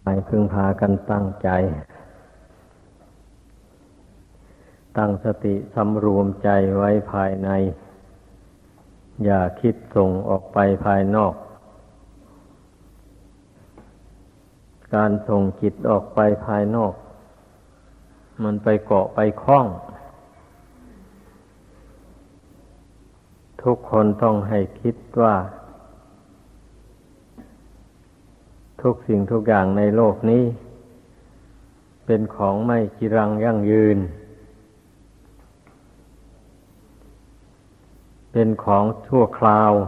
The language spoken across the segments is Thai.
ให้พึงพากันตั้งใจ ตั้งสติสำรวมใจไว้ภายใน อย่าคิดส่งออกไปภายนอก การส่งจิตออกไปภายนอก มันไปเกาะไปคล้อง ทุกคนต้องให้คิดว่า ทุกสิ่งทุกอย่างในโลกนี้ เป็นของไม่จีรังยั่งยืน เป็นของชั่วคราว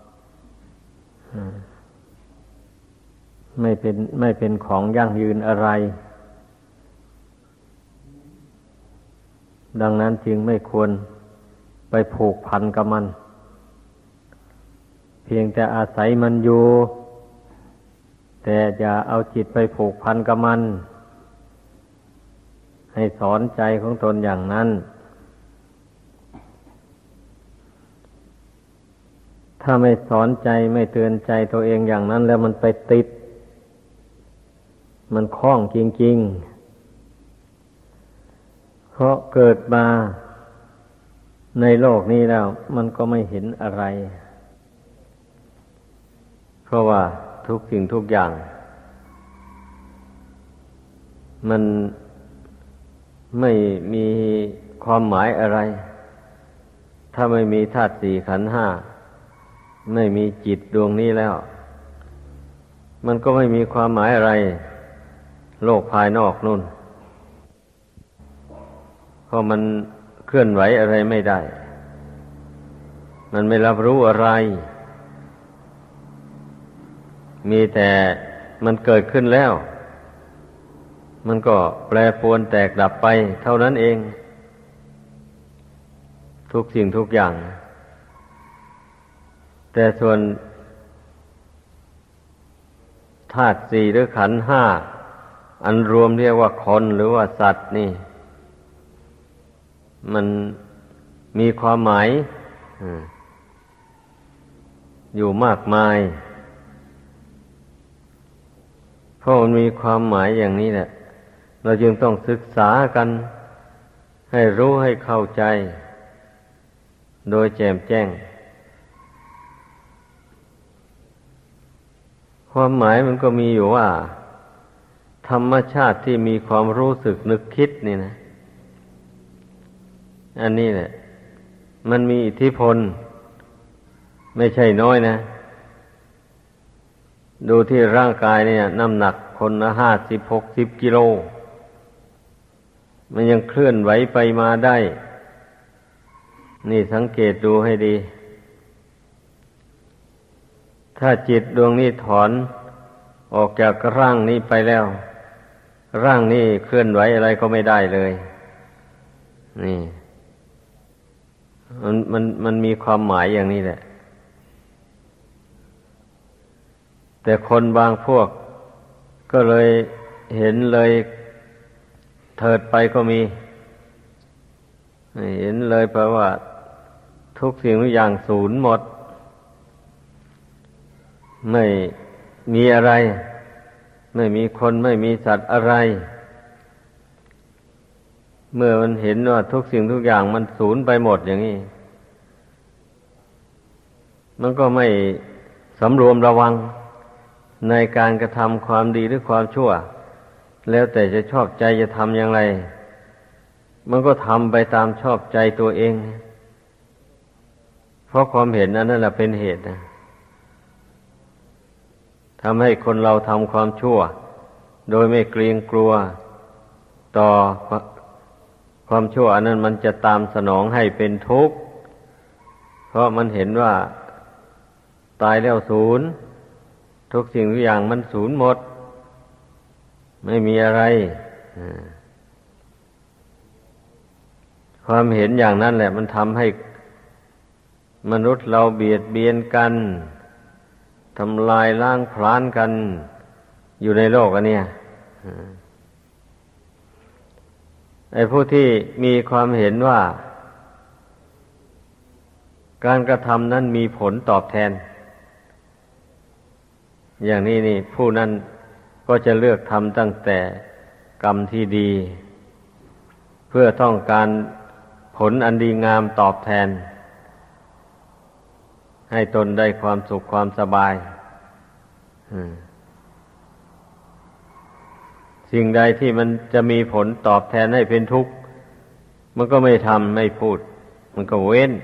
ไม่เป็นของยั่งยืนอะไร ดังนั้นจึงไม่ควรไปผูกพันกับมัน เพียงแต่อาศัยมันอยู่แต่อย่าเอาจิตไปผูกพันกับมันให้สอนใจของตนอย่างนั้นถ้าไม่สอนใจไม่เตือนใจตัวเองอย่างนั้นแล้วมันไปติดมันคล้องจริงๆเพราะเกิดมาในโลกนี้แล้วมันก็ไม่เห็นอะไรเพราะว่าทุกสิ่งทุกอย่างมันไม่มีความหมายอะไรถ้าไม่มีธาตุสี่ขันธ์ห้าไม่มีจิตดวงนี้แล้วมันก็ไม่มีความหมายอะไรโลกภายนอกนู่นเพราะมันเคลื่อนไหวอะไรไม่ได้มันไม่รับรู้อะไรมีแต่มันเกิดขึ้นแล้วมันก็แปรปรวนแตกดับไปเท่านั้นเองทุกสิ่งทุกอย่างแต่ส่วนธาตุสี่หรือขันธ์ห้าอันรวมเรียกว่าคนหรือว่าสัตว์นี่มันมีความหมายอยู่มากมายเพราะมันมีความหมายอย่างนี้แหละเราจึงต้องศึกษากันให้รู้ให้เข้าใจโดยแจ่มแจ้งความหมายมันก็มีอยู่ว่าธรรมชาติที่มีความรู้สึกนึกคิดนี่นะอันนี้แหละมันมีอิทธิพลไม่ใช่น้อยนะดูที่ร่างกายเนี่ยน้ำหนักคนละ50-60 กิโลมันยังเคลื่อนไหวไปมาได้นี่สังเกตดูให้ดีถ้าจิตดวงนี้ถอนออกจากร่างนี้ไปแล้วร่างนี้เคลื่อนไหวอะไรก็ไม่ได้เลยนี่มันมีความหมายอย่างนี้แหละแต่คนบางพวกก็เลยเห็นเลยเถิดไปก็มีเห็นเลยเพราะว่าทุกสิ่งทุกอย่างสูญหมดไม่มีอะไรไม่มีคนไม่มีสัตว์อะไรเมื่อมันเห็นว่าทุกสิ่งทุกอย่างมันสูญไปหมดอย่างนี้มันก็ไม่สำรวมระวังในการกระทำความดีหรือความชั่วแล้วแต่จะชอบใจจะทำอย่างไรมันก็ทำไปตามชอบใจตัวเองเพราะความเห็นนั้นนั่นแหละเป็นเหตุนะทำให้คนเราทำความชั่วโดยไม่เกรงกลัวต่อความชั่วอันนั้นมันจะตามสนองให้เป็นทุกข์เพราะมันเห็นว่าตายแล้วสูญทุกสิ่งทุกอย่างมันสูญหมดไม่มีอะไรความเห็นอย่างนั้นแหละมันทำให้มนุษย์เราเบียดเบียนกันทำลายล้างผลาญกันอยู่ในโลกอันเนี้ยไอ้ผู้ที่มีความเห็นว่าการกระทำนั้นมีผลตอบแทนอย่างนี้นี่ผู้นั้นก็จะเลือกทำตั้งแต่กรรมที่ดี เพื่อต้องการผลอันดีงามตอบแทนให้ตนได้ความสุขความสบายสิ่งใดที่มันจะมีผลตอบแทนให้เป็นทุกข์มันก็ไม่ทำไม่พูดมันก็เว้น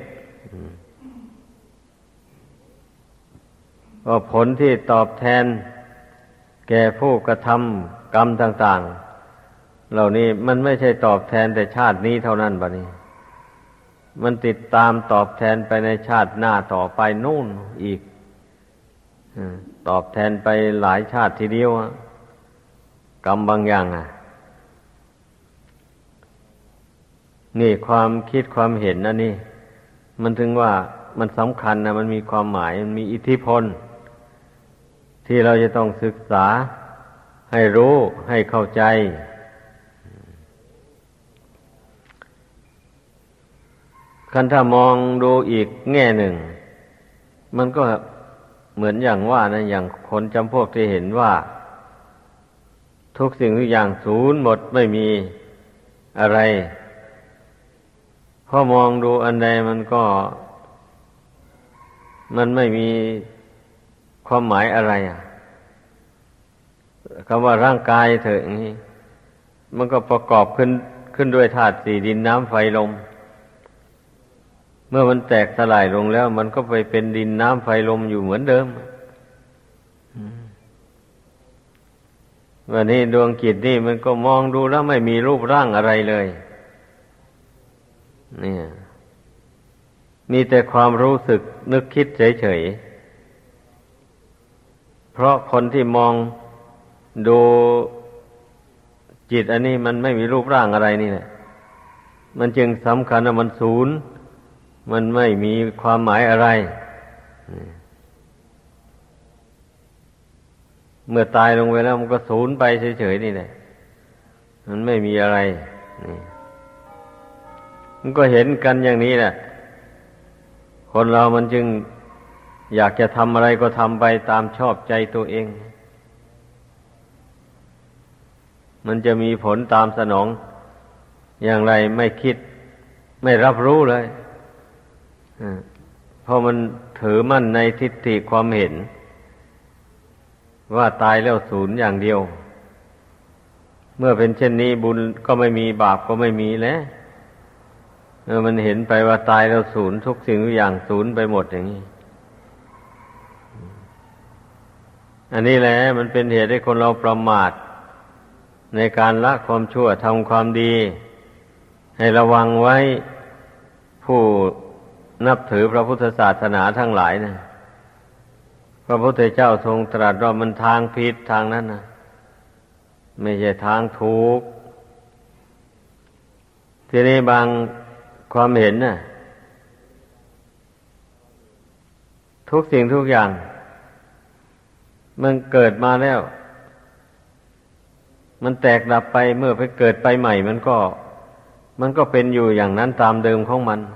ว่าผลที่ตอบแทนแก่ผู้กระทำกรรมต่างๆเหล่านี้มันไม่ใช่ตอบแทนแต่ชาตินี้เท่านั้นบัดนี้มันติดตามตอบแทนไปในชาติหน้าต่อไปนู่นอีกตอบแทนไปหลายชาติทีเดียวกรรมบางอย่างนี่ความคิดความเห็นนะนี่มันถึงว่ามันสำคัญนะมันมีความหมายมันมีอิทธิพลที่เราจะต้องศึกษาให้รู้ให้เข้าใจคันถ้ามองดูอีกแง่หนึ่งมันก็เหมือนอย่างว่านะอย่างคนจำพวกที่เห็นว่าทุกสิ่งทุกอย่างศูนย์หมดไม่มีอะไรพอมองดูอันใดมันไม่มีความหมายอะไรคำว่าร่างกายเถอะอย่างนี้มันก็ประกอบขึ้นด้วยธาตุสี่ดินน้ำไฟลมเมื่อมันแตกสลายลงแล้วมันก็ไปเป็นดินน้ำไฟลมอยู่เหมือนเดิมวันนี้ดวงจิตนี่มันก็มองดูแล้วไม่มีรูปร่างอะไรเลยเนี่ยมีแต่ความรู้สึกนึกคิดเฉยๆเพราะคนที่มองดูจิตอันนี้มันไม่มีรูปร่างอะไรนี่แหละมันจึงสำคัญว่ามันศูนย์มันไม่มีความหมายอะไรเมื่อตายลงไปแล้วมันก็สูญไปเฉยๆนี่แหละมันไม่มีอะไรนี่มันก็เห็นกันอย่างนี้แหละคนเรามันจึงอยากจะทำอะไรก็ทำไปตามชอบใจตัวเองมันจะมีผลตามสนองอย่างไรไม่คิดไม่รับรู้เลยเพราะมันถือมั่นในทิฏฐิความเห็นว่าตายแล้วศูนย์อย่างเดียวเมื่อเป็นเช่นนี้บุญก็ไม่มีบาปก็ไม่มีแล้วมันเห็นไปว่าตายแล้วศูนย์ทุกสิ่งทุกอย่างศูนย์ไปหมดอย่างนี้อันนี้แหละมันเป็นเหตุให้คนเราประมาทในการละความชั่วทำความดีให้ระวังไว้ผู้นับถือพระพุทธศาสนาทั้งหลายนะพระพุทธเจ้าทรงตรัสว่ามันทางผิดทางนั้นนะไม่ใช่ทางถูกทีนี้บางความเห็นน่ะทุกสิ่งทุกอย่างมันเกิดมาแล้วมันแตกดับไปเมื่อไปเกิดไปใหม่มันก็เป็นอยู่อย่างนั้นตามเดิมของมัน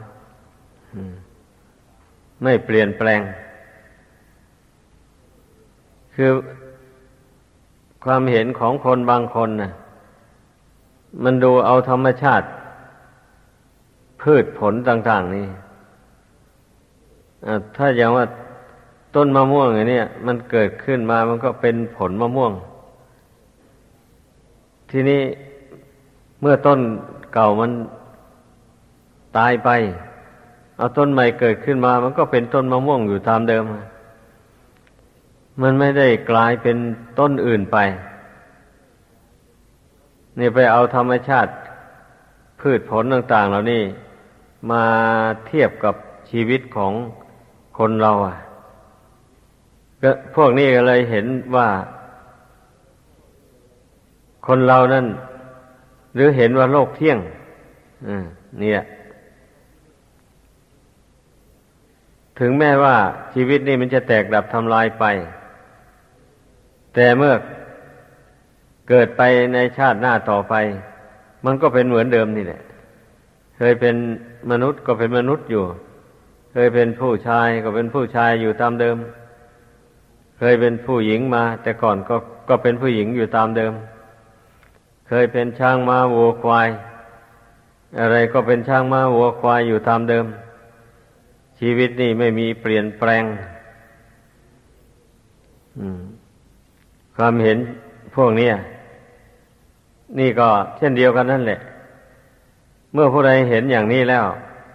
ไม่เปลี่ยนแปลงคือความเห็นของคนบางคนน่ะมันดูเอาธรรมชาติพืชผลต่างๆนี่ถ้าอย่างว่าต้นมะม่วงอย่างนี้มันเกิดขึ้นมามันก็เป็นผลมะม่วงทีนี้เมื่อต้นเก่ามันตายไปเอาต้นใหม่เกิดขึ้นมามันก็เป็นต้นมะม่วงอยู่ตามเดิมมันไม่ได้กลายเป็นต้นอื่นไปนี่ไปเอาธรรมชาติพืชผลต่างๆเหล่านี้มาเทียบกับชีวิตของคนเราก็พวกนี้ก็เลยเห็นว่าคนเรานั่นหรือเห็นว่าโลกเที่ยงเนี่ยถึงแม้ว่าชีวิตนี้มันจะแตกดับทำลายไปแต่เมื่อเกิดไปในชาติหน้าต่อไปมันก็เป็นเหมือนเดิมนี่แหละเคยเป็นมนุษย์ก็เป็นมนุษย์อยู่เคยเป็นผู้ชายก็เป็นผู้ชายอยู่ตามเดิมเคยเป็นผู้หญิงมาแต่ก่อนก็เป็นผู้หญิงอยู่ตามเดิมเคยเป็นช้างม้าวัวควายอะไรก็เป็นช้างม้าวัวควายอยู่ตามเดิมชีวิตนี่ไม่มีเปลี่ยนแปลงความเห็นพวกนี้นี่ก็เช่นเดียวกันนั่นแหละเมื่อผู้ใดเห็นอย่างนี้แล้ว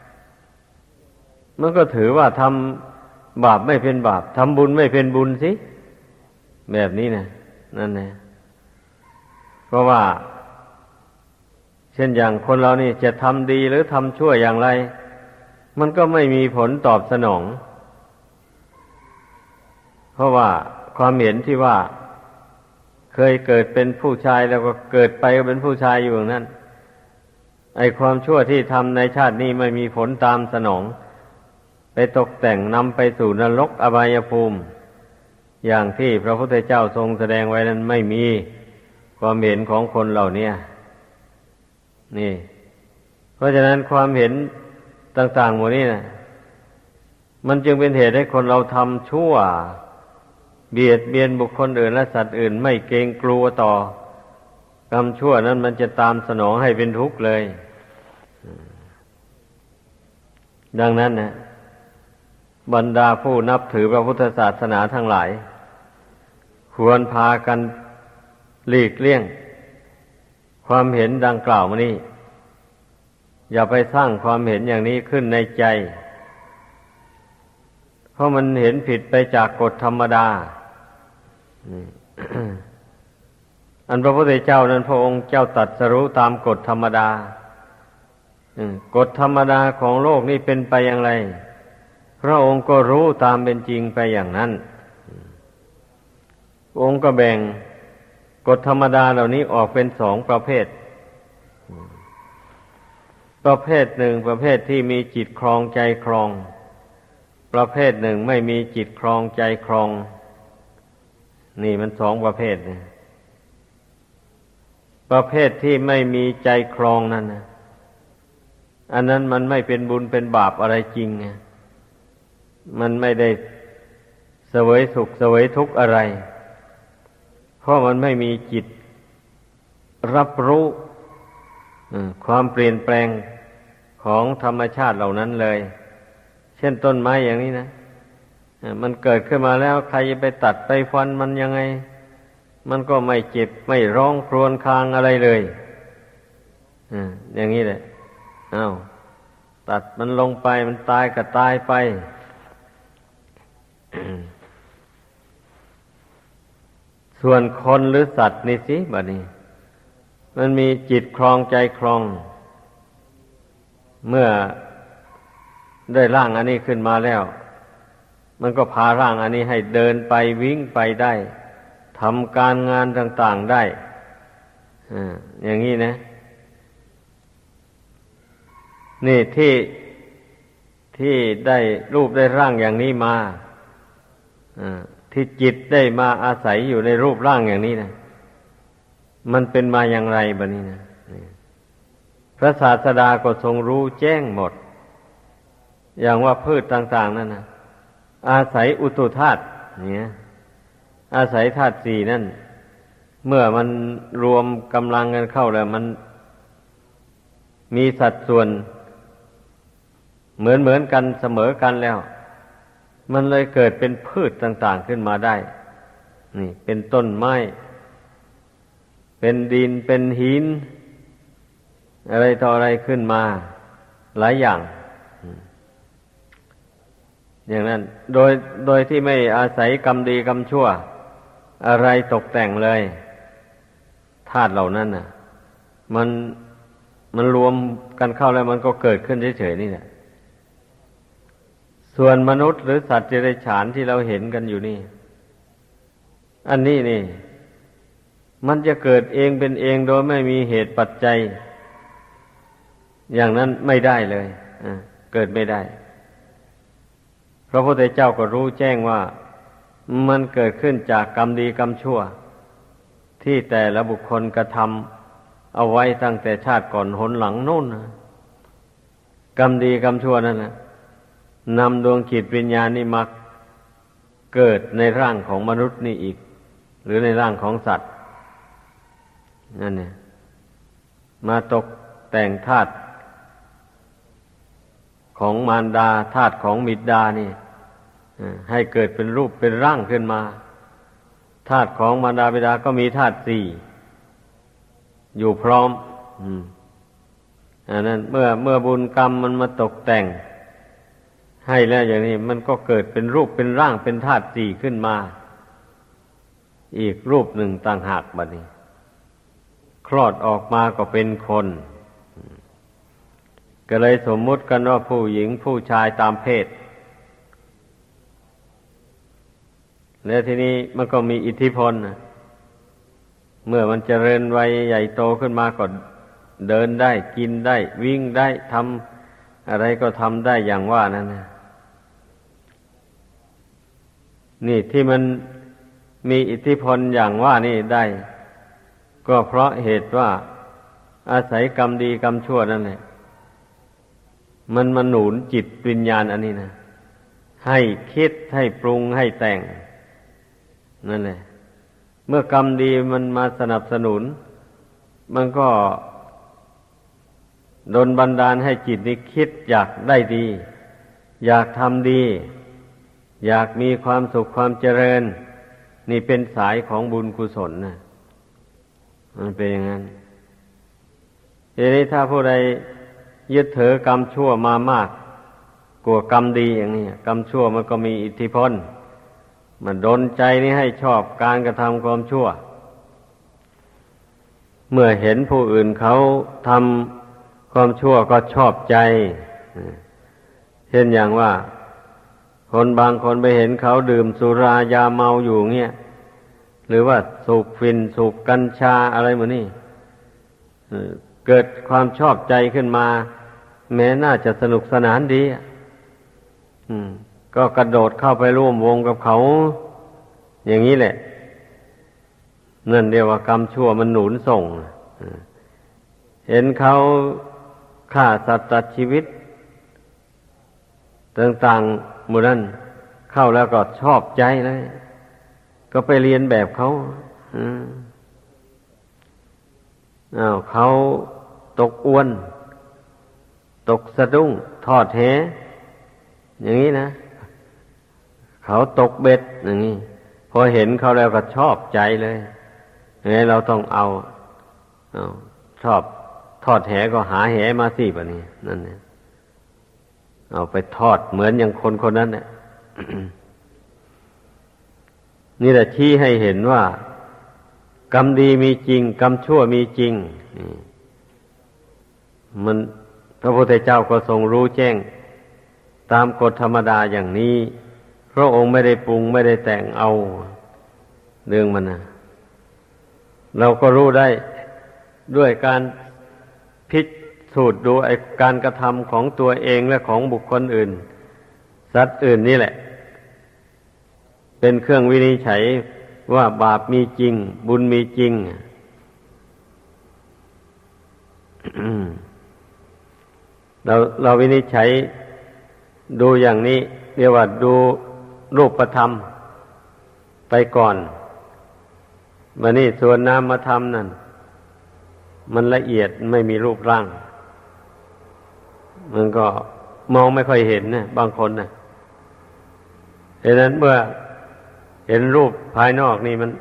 มันก็ถือว่าทำบาปไม่เป็นบาปทำบุญไม่เป็นบุญสิแบบนี้นะนั่นแหละเพราะว่าเช่นอย่างคนเรานี่จะทำดีหรือทำชั่วอย่างไรมันก็ไม่มีผลตอบสนองเพราะว่าความเห็นที่ว่าเคยเกิดเป็นผู้ชายแล้วก็เกิดไปก็เป็นผู้ชายอยู่อย่างนั้นไอ้ความชั่วที่ทำในชาตินี้ไม่มีผลตามสนองไปตกแต่งนำไปสู่นรกอบายภูมิอย่างที่พระพุทธเจ้าทรงแสดงไว้นั้นไม่มีความเห็นของคนเหล่านี้นี่เพราะฉะนั้นความเห็นต่างๆหมดนี้นะมันจึงเป็นเหตุให้คนเราทำชั่วเบียดเบียนบุคคลอื่นและสัตว์อื่นไม่เกรงกลัวต่อกรรมชั่วนั้นมันจะตามสนองให้เป็นทุกข์เลยดังนั้นนะบรรดาผู้นับถือพระพุทธศาสนาทั้งหลายควรพากันหลีกเลี่ยงความเห็นดังกล่าวมานี้อย่าไปสร้างความเห็นอย่างนี้ขึ้นในใจเพราะมันเห็นผิดไปจากกฎธรรมดา อันพระพุทธเจ้านั้นพระองค์เจ้าตรัสรู้ตามกฎธรรมดากฎธรรมดาของโลกนี้เป็นไปอย่างไรพระองค์ก็รู้ตามเป็นจริงไปอย่างนั้นองค์ก็แบ่งกฎธรรมดาเหล่านี้ออกเป็นสองประเภทประเภทหนึ่งประเภทที่มีจิตครองใจครองประเภทหนึ่งไม่มีจิตครองใจครองนี่มันสองประเภทนะประเภทที่ไม่มีใจครองนั่นนะอันนั้นมันไม่เป็นบุญเป็นบาปอะไรจริงไงมันไม่ได้เสวยสุขเสวยทุกข์อะไรเพราะมันไม่มีจิตรับรู้ความเปลี่ยนแปลงของธรรมชาติเหล่านั้นเลยเช่นต้นไม้อย่างนี้นะมันเกิดขึ้นมาแล้วใครจะไปตัดไปฟันมันยังไงมันก็ไม่เจ็บไม่ร้องครวญครางอะไรเลยอย่างนี้แหละตัดมันลงไปมันตายก็ตายไป ส่วนคนหรือสัตว์นี่สิบัดนี้มันมีจิตครองใจครองเมื่อได้ร่างอันนี้ขึ้นมาแล้วมันก็พาร่างอันนี้ให้เดินไปวิ่งไปได้ทำการงานต่างๆได้อย่างนี้นะนี่ที่ได้รูปได้ร่างอย่างนี้มาที่จิตได้มาอาศัยอยู่ในรูปร่างอย่างนี้นะมันเป็นมาอย่างไรบัดนี้นะพระศาสดาก็ทรงรู้แจ้งหมดอย่างว่าพืชต่างๆนั่นนะอาศัยอุตุธาตุเนี่ยอาศัยธาตุสี่นั่นเมื่อมันรวมกำลังกันเข้าแล้วมันมีสัดส่วนเหมือนกันเสมอกันแล้วมันเลยเกิดเป็นพืชต่างๆขึ้นมาได้นี่เป็นต้นไม้เป็นดินเป็นหินอะไรต่ออะไรขึ้นมาหลายอย่างอย่างนั้นโดยที่ไม่อาศัยกรรมดีกรรมชั่วอะไรตกแต่งเลยธาตุเหล่านั้นน่ะมันรวมกันเข้าแล้วมันก็เกิดขึ้นเฉยๆนี่แหละส่วนมนุษย์หรือสัตว์เดรัจฉานที่เราเห็นกันอยู่นี่อันนี้นี่มันจะเกิดเองเป็นเองโดยไม่มีเหตุปัจจัยอย่างนั้นไม่ได้เลยเกิดไม่ได้พระพุทธเจ้าก็รู้แจ้งว่ามันเกิดขึ้นจากกรรมดีกรรมชั่วที่แต่ละบุคคลกระทำเอาไว้ตั้งแต่ชาติก่อนหนหลังโน้นนะกรรมดีกรรมชั่วนั่นนะนำดวงจิตวิญญาณนี่มาเกิดในร่างของมนุษย์นี่อีกหรือในร่างของสัตว์นั่นเนี่ยมาตกแต่งธาตุของมารดาธาตุของบิดานี่ให้เกิดเป็นรูปเป็นร่างขึ้นมาธาตุของมารดาบิดาก็มีธาตุสี่อยู่พร้อมอันนั้นเมื่อบุญกรรมมันมาตกแต่งให้แล้วอย่างนี้มันก็เกิดเป็นรูปเป็นร่างเป็นธาตุสี่ขึ้นมาอีกรูปหนึ่งต่างหากบัดนี้คลอดออกมาก็เป็นคนก็เลยสมมุติกันว่าผู้หญิงผู้ชายตามเพศแล้วทีนี้มันก็มีอิทธิพลเมื่อมันเจริญวัยใหญ่โตขึ้นมาก็เดินได้กินได้วิ่งได้ทำอะไรก็ทำได้อย่างว่านั่นนะนี่ที่มันมีอิทธิพลอย่างว่านี่ได้ก็เพราะเหตุว่าอาศัยกรรมดีกรรมชั่วนั่นแหละมันมาหนุนจิตวิญญาณอันนี้นะให้คิดให้ปรุงให้แต่งนั่นแหละเมื่อกรรมดีมันมาสนับสนุนมันก็ดลบันดาลให้จิตนี้คิดอยากได้ดีอยากทำดีอยากมีความสุขความเจริญนี่เป็นสายของบุญกุศลนะมันเป็นอย่างนั้นทีนี้ถ้าผู้ใดยึดถือกรรมชั่วมามากกว่ากรรมดีอย่างนี้กรรมชั่วมันก็มีอิทธิพลมันดลใจนี่ให้ชอบการกระทำความชั่วเมื่อเห็นผู้อื่นเขาทำความชั่วก็ชอบใจเช่นอย่างว่าคนบางคนไปเห็นเขาดื่มสุรายาเมาอยู่เงี้ยหรือว่าสูบฝิ่นสูบกัญชาอะไรเหมือนนี่เกิดความชอบใจขึ้นมาแม้น่าจะสนุกสนานดีก็กระโดดเข้าไปร่วมวงกับเขาอย่างนี้แหละนั่นเรียกว่ากรรมชั่วมันหนุนส่งเห็นเขาฆ่าสัตว์ตัดชีวิตต่างๆหมู่นั้นเข้าแล้วก็ชอบใจเลยก็ไปเรียนแบบเขาเขาตกอวนตกสะดุ้งทอดแหอย่างนี้นะเขาตกเบ็ดอย่างนี้พอเห็นเขาแล้วก็ชอบใจเลยเราต้องเอาชอบทอดแหก็หาแหมาสิแบบนี้นั่นเนี่ยเอาไปทอดเหมือนอย่างคนคนนั้นเนี่ย นี่แหละชี้ให้เห็นว่ากรรมดีมีจริงกรรมชั่วมีจริงมันพระพุทธเจ้าก็ทรงรู้แจ้งตามกฎธรรมดาอย่างนี้พระองค์ไม่ได้ปรุงไม่ได้แต่งเอาเรื่องมันนะเราก็รู้ได้ด้วยการพิสูจน์ดูการกระทำของตัวเองและของบุคคลอื่นสัตว์อื่นนี่แหละเป็นเครื่องวินิจฉัยว่าบาปมีจริงบุญมีจริง เราวินิจฉัยดูอย่างนี้เรียกว่าดูรูปธรรมไปก่อนมานี่ส่วนนามธรรมนั่นมันละเอียดไม่มีรูปร่างมันก็มองไม่ค่อยเห็นนะบางคนนะดังนั้นเมื่อเห็นรูปภายนอกนี่มัน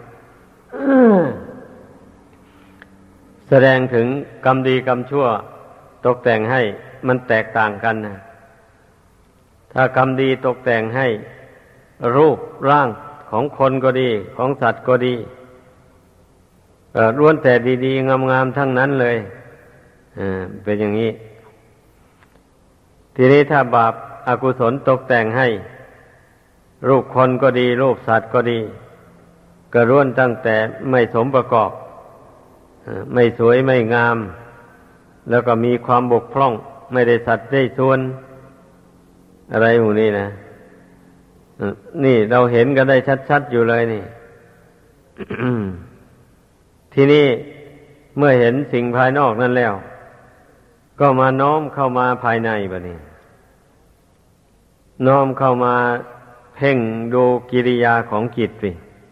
แสดงถึงกรรมดีกรรมชั่วตกแต่งให้มันแตกต่างกันนะถ้ากรรมดีตกแต่งให้รูปร่างของคนก็ดีของสัตว์ก็ดีล้วนแต่ดีๆงามๆทั้งนั้นเลยเป็นอย่างนี้ทีนี้ถ้าบาปอกุศลตกแต่งให้รูปคนก็ดีรูปสัตว์ก็ดีก็ล้วนตั้งแต่ไม่สมประกอบไม่สวยไม่งามแล้วก็มีความบกพร่องไม่ได้สัดได้ส่วนอะไรหมู่นี้นะนี่เราเห็นกันได้ชัดๆอยู่เลยนี่ ทีนี้เมื่อเห็นสิ่งภายนอกนั่นแล้วก็มาน้อมเข้ามาภายในบัดนี้น้อมเข้ามาเพ่งดูกิริยาของจิตสิ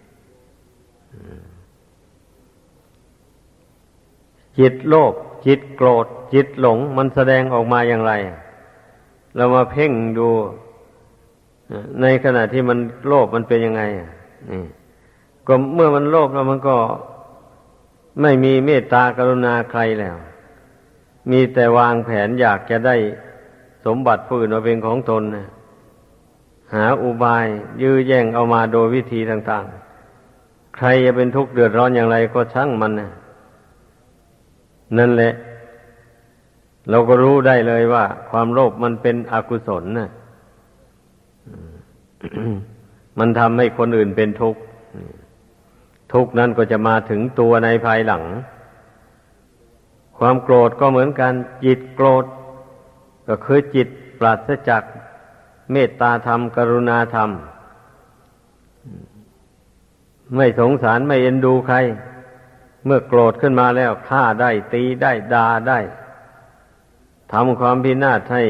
จิตโลภจิตโกรธจิตหลงมันแสดงออกมาอย่างไรเรามาเพ่งดูในขณะที่มันโลภมันเป็นยังไงนี่ก็เมื่อมันโลภแล้วมันก็ไม่มีเมตตากรุณาใครแล้วมีแต่วางแผนอยากจะได้สมบัติผู้อื่นมาเป็นของตนนะหาอุบายยื้อแย่งเอามาโดยวิธีต่างๆใครจะเป็นทุกข์เดือดร้อนอย่างไรก็ช่างมันนะนั่นแหละเราก็รู้ได้เลยว่าความโลภมันเป็นอกุศลนะ มันทำให้คนอื่นเป็นทุกข์ทุกข์นั้นก็จะมาถึงตัวในภายหลังความโกรธก็เหมือนกันจิตโกรธก็คือจิตปราศจากเมตตาธรรมกรุณาธรรมไม่สงสารไม่เอ็นดูใครเมื่อโกรธขึ้นมาแล้วฆ่าได้ตีได้ด่าได้ทำความพินาศให้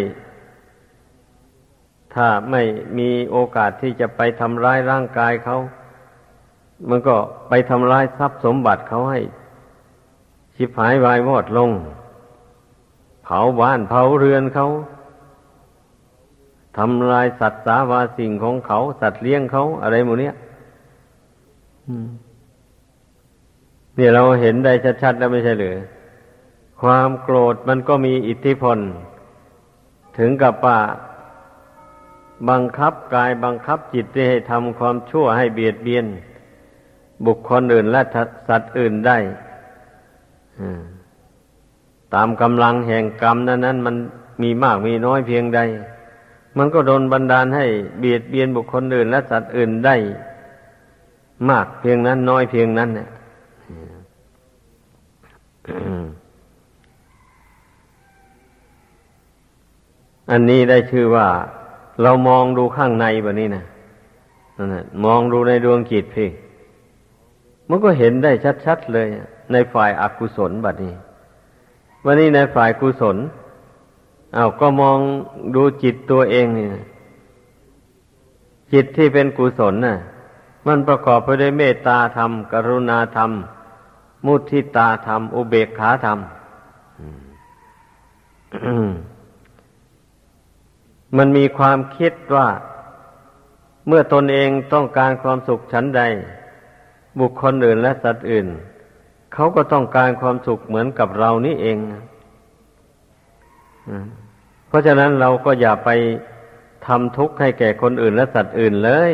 ถ้าไม่มีโอกาสที่จะไปทำร้ายร่างกายเขามันก็ไปทำร้ายทรัพย์สมบัติเขาให้ชิบหายวายวอดลงเผาบ้านเผาเรือนเขาทำลายสัตว์สาวาสิ่งของเขาสัตว์เลี้ยงเขาอะไรหมดเนี้ยเนี่ยเราเห็นได้ชัดๆแล้วไม่ใช่หรือความโกรธมันก็มีอิทธิพลถึงกับว่าบังคับกายบังคับจิตให้ทำความชั่วให้เบียดเบียนบุคคลอื่นและสัตว์อื่นได้ตามกำลังแห่งกรรมนั้นมันมีมากมีน้อยเพียงใดมันก็โดนบันดาลให้เบียดเบียนบุคคลอื่นและสัตว์อื่นได้มากเพียงนั้นน้อยเพียงนั้นเนี่ยอันนี้ได้ชื่อว่าเรามองดูข้างในแบบนี้นะนั่นแหละมองดูในดวงจิตพี่มันก็เห็นได้ชัดๆเลยในฝ่ายอกุศลบัดนี้วันนี้ในฝ่ายกุศลก็มองดูจิตตัวเองนี่นะจิตที่เป็นกุศลน่ะมันประกอบไปด้วยเมตตาธรรมกรุณาธรรมมุทิตาธรรมอุเบกขาธรรมมันมีความคิดว่าเมื่อตนเองต้องการความสุขชั้นใดบุคคลอื่นและสัตว์อื่นเขาก็ต้องการความสุขเหมือนกับเรานี่เองเพราะฉะนั้นเราก็อย่าไปทำทุกข์ให้แก่คนอื่นและสัตว์อื่นเลย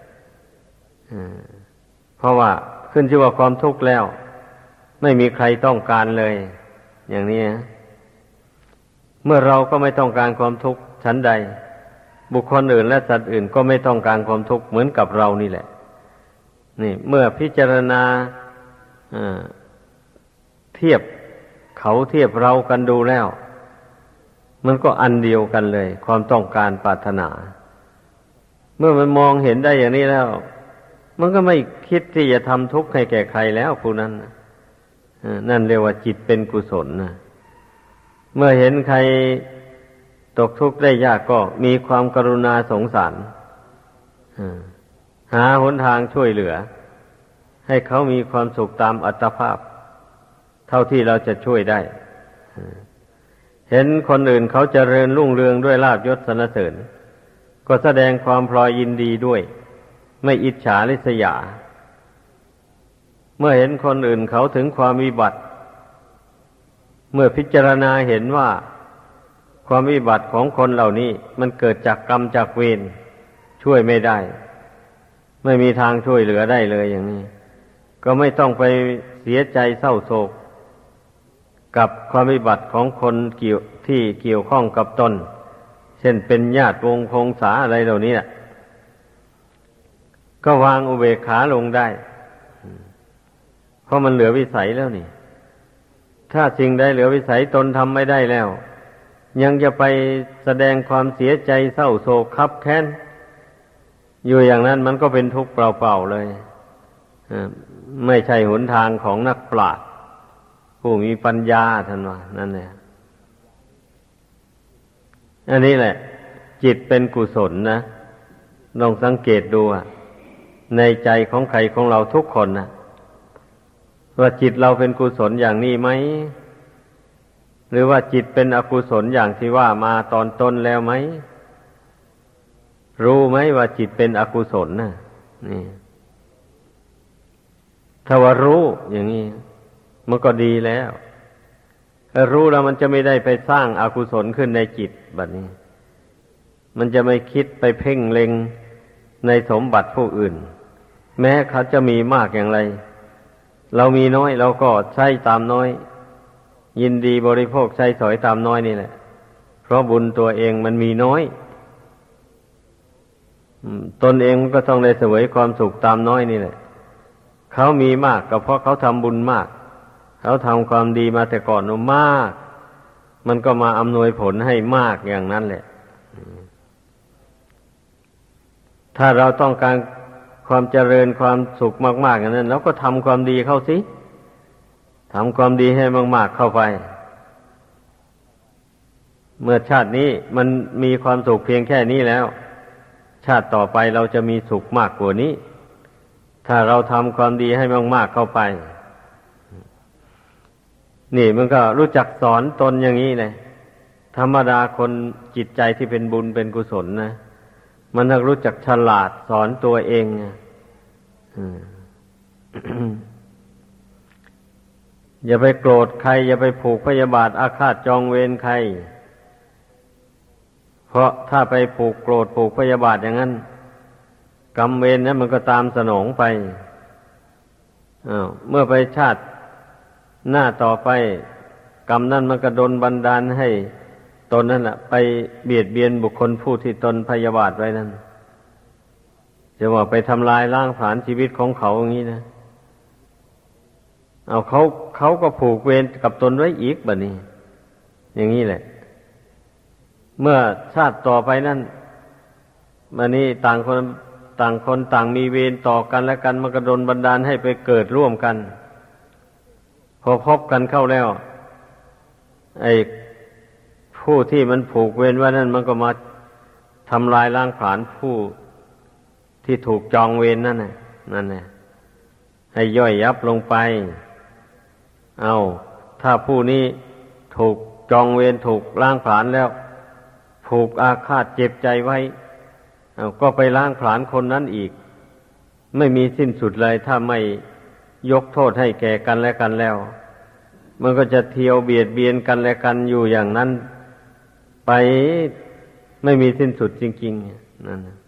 เพราะว่าขึ้นชื่อว่าความทุกข์แล้วไม่มีใครต้องการเลยอย่างนี้เมื่อเราก็ไม่ต้องการความทุกข์ชั้นใดบุคคลอื่นและสัตว์อื่นก็ไม่ต้องการความทุกข์เหมือนกับเรานี่แหละนี่เมื่อพิจารณาเทียบเขาเทียบเรากันดูแล้วมันก็อันเดียวกันเลยความต้องการปรารถนาเมื่อมันมองเห็นได้อย่างนี้แล้วมันก็ไม่คิดที่จะทำทุกข์ให้แก่ใครแล้วผู้นั้นนั่นเรียกว่าจิตเป็นกุศลนะเมื่อเห็นใครตกทุกข์ได้ยากก็มีความกรุณาสงสารหาหนทางช่วยเหลือให้เขามีความสุขตามอัตภาพเท่าที่เราจะช่วยได้เห็นคนอื่นเขาเจริญรุ่งเรืองด้วยลาภยศสรรเสริญก็แสดงความพลอยยินดีด้วยไม่อิจฉาริษยาเมื่อเห็นคนอื่นเขาถึงความวิบัติเมื่อพิจารณาเห็นว่าความวิบัติของคนเหล่านี้มันเกิดจากกรรมจากเวรช่วยไม่ได้ไม่มีทางช่วยเหลือได้เลยอย่างนี้ก็ไม่ต้องไปเสียใจเศร้าโศกกับความวิบัติของคนที่เกี่ยวข้องกับตนเช่นเป็นญาติวงศ์พงศาอะไรเหล่านี้ก็วางอุเบกขาลงได้เพราะมันเหลือวิสัยแล้วนี่ถ้าสิ่งใดเหลือวิสัยตนทำไม่ได้แล้วยังจะไปแสดงความเสียใจเศร้าโศกคับแค้นอยู่อย่างนั้นมันก็เป็นทุกข์เปล่าๆเลยไม่ใช่หนทางของนักปราชญ์ผู้มีปัญญาท่านว่านั่นแหละอันนี้แหละจิตเป็นกุศลนะลองสังเกตดูในใจของใครของเราทุกคนนะว่าจิตเราเป็นกุศลอย่างนี้ไหมหรือว่าจิตเป็นอกุศลอย่างที่ว่ามาตอนต้นแล้วไหมรู้ไหมว่าจิตเป็นอกุศลนะนี่ถ้าว่ารู้อย่างนี้มันก็ดีแล้วถ้ารู้แล้วมันจะไม่ได้ไปสร้างอกุศลขึ้นในจิตบัดนี้มันจะไม่คิดไปเพ่งเล็งในสมบัติผู้อื่นแม้เขาจะมีมากอย่างไรเรามีน้อยเราก็ใช้ตามน้อยยินดีบริโภคใช้สอยตามน้อยนี่แหละเพราะบุญตัวเองมันมีน้อยตนเองก็ต้องได้เสวยความสุขตามน้อยนี่แหละเขามีมากก็เพราะเขาทำบุญมากเขาทำความดีมาแต่ก่อนมากมันก็มาอำนวยผลให้มากอย่างนั้นแหละถ้าเราต้องการความเจริญความสุขมากๆอย่างนั้นเราก็ทำความดีเข้าสิทำความดีให้มากๆเข้าไปเมื่อชาตินี้มันมีความสุขเพียงแค่นี้แล้วชาติต่อไปเราจะมีสุขมากกว่านี้ถ้าเราทำความดีให้มากๆเข้าไปนี่มันก็รู้จักสอนตนอย่างนี้เลยธรรมดาคนจิตใจที่เป็นบุญเป็นกุศลนะมันต้องรู้จักฉลาดสอนตัวเองอย่าไปโกรธใครอย่าไปผูกพยาบาทอาฆาตจองเวรใครเพราะถ้าไปผูกโกรธผูกพยาบาทอย่างนั้นกรรมเวรนั้นมันก็ตามสนองไปเมื่อไปชาติหน้าต่อไปกรรมนั้นมันก็ดลบันดาลให้ตนนั่นแหละไปเบียดเบียนบุคคลผู้ที่ตนพยาบาทไว้นั่นจะว่าไปทำลายล้างผลาญชีวิตของเขาอย่างนี้นะเขาก็ผูกเวรกับตนไว้อีกบัดนี้อย่างนี้แหละเมื่อชาติต่อไปนั่นบัดนี้ต่างคนต่างมีเวรต่อกันและกันมันก็ดลบันดาลให้ไปเกิดร่วมกันพอพบกันเข้าแล้วไอ้ผู้ที่มันผูกเวรไว้นั่นมันก็มาทำลายล้างผลาญผู้ที่ถูกจองเวรนั่นน่ะให้ย่อยยับลงไปถ้าผู้นี้ถูกจองเวรถูกล้างผลาญแล้วผูกอาฆาตเจ็บใจไว้ก็ไปล้างผลาญคนนั้นอีกไม่มีสิ้นสุดเลยถ้าไม่ยกโทษให้แก่กันและกันแล้วมันก็จะเที่ยวเบียดเบียนกันและกันอยู่อย่างนั้นไปไม่มีสิ้นสุดจริงๆนั่น